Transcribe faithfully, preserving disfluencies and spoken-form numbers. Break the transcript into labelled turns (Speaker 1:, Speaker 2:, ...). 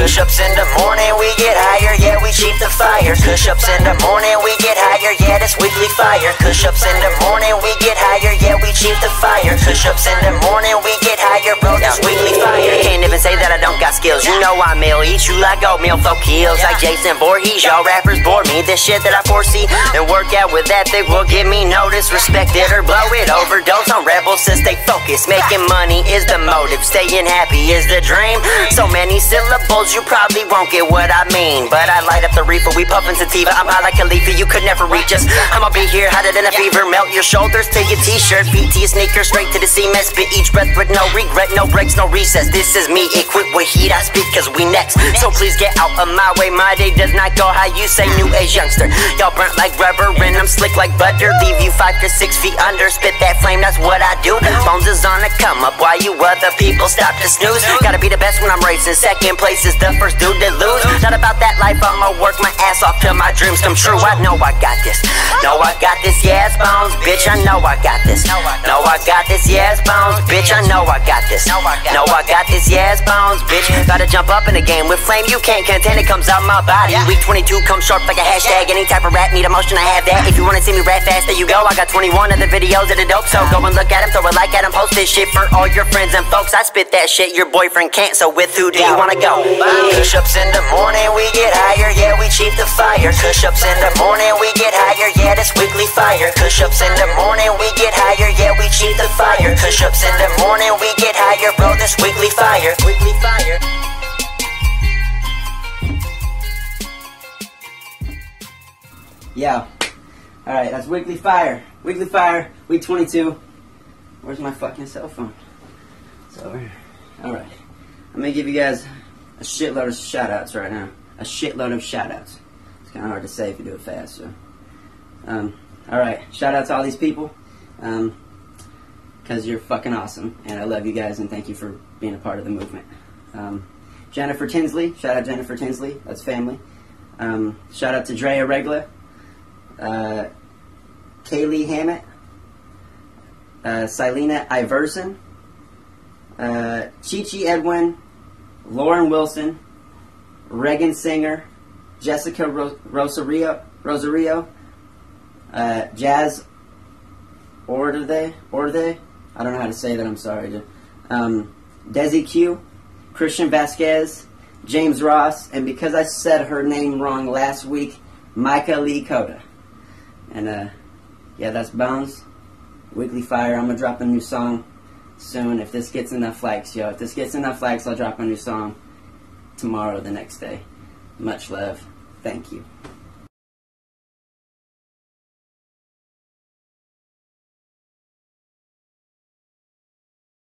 Speaker 1: Kush-ups in the morning, we get higher, yeah, we cheat the fire. Kush-ups in the morning, we get higher, yeah, that's weekly fire. Kush-ups in the morning, we get higher, yeah, we cheat the fire. Kush-ups in the morning, we get higher, bro, that's weekly fire. Can't even say that I don't got skills, you know I'm ill. Eat you like oatmeal, folk heels like Jason Voorhees. Y'all rappers bore me, this shit that I foresee and work out with ethic will give me notice. Respect it or blow it, overdose on rebels to stay focused. Making money is the motive, staying happy is the dream. So many syllables, you probably won't get what I mean, but I light up the reefer, we puffin' sativa. I'm high like a leafy, you could never reach us. I'ma be here hotter than a fever, melt your shoulders to your t-shirt, feet to your sneakers, straight to the cement. Spit each breath with no regret, no breaks, no recess. This is me equipped with heat, I speak cause we next. So please get out of my way, my day does not go how you say, new age youngster. Y'all burnt like rubber and I'm slick like butter. Leave you five to six feet under, spit that flame, that's what I do. Bones is on the come up while you other people stop to snooze. Gotta be the best when I'm racing, second place is the first dude to lose. Not about that life, I'ma work my ass off till my dreams come true. I know I got this, know I got this, yeah, it's Bones, bitch, I know I got this. Know I got this, yeah, it's Bones, bitch, I know I got this. Know I got this, yeah, it's Bones, bitch. Gotta jump up in the game with flame, you can't contain it, comes out my body. Week twenty-two comes sharp like a hashtag, any type of rap, need emotion, I have that. If you wanna see me rap fast, there you go, I got twenty-one of the videos that are dope, so go and look at them, throw a like at them, post this shit for all your friends and folks. I spit that shit your boyfriend can't, so with who do you wanna go? Kush-ups in the morning, we get higher, yeah, we cheat the fire. Kush-ups in the morning, we get higher, yeah, that's weekly fire. Kush-ups in the morning, we get higher, yeah, we cheat the fire. Kush-ups in the morning, we get higher, bro, this weekly fire. Weekly fire.
Speaker 2: Yeah. Alright, that's Weekly Fire. Weekly Fire, week twenty-two. Where's my fucking cell phone? It's over here. Alright. I'm gonna give you guys a shitload of shout-outs right now. A shitload of shout-outs. It's kinda hard to say if you do it fast, so. Um, alright. Shout out to all these people. Um, cause you're fucking awesome. And I love you guys and thank you for being a part of the movement. Um, Jennifer Tinsley. Shout out Jennifer Tinsley. That's family. Um, shout out to Drea Regla. Uh, Kaylee Hammett, uh, Silena Iverson, uh, Chi-Chi Edwin, Lauren Wilson, Regan Singer, Jessica Ro Rosario, Rosario, uh, Jazz Ordethe, Ordethe, I don't know how to say that, I'm sorry, um, Desi Q, Christian Vasquez, James Ross, and because I said her name wrong last week, Micah Lee Coda. And, uh, yeah, that's Bones. Weekly Fire. I'm gonna drop a new song soon. If this gets enough likes, yo. If this gets enough likes, I'll drop a new song tomorrow, the next day. Much love. Thank you.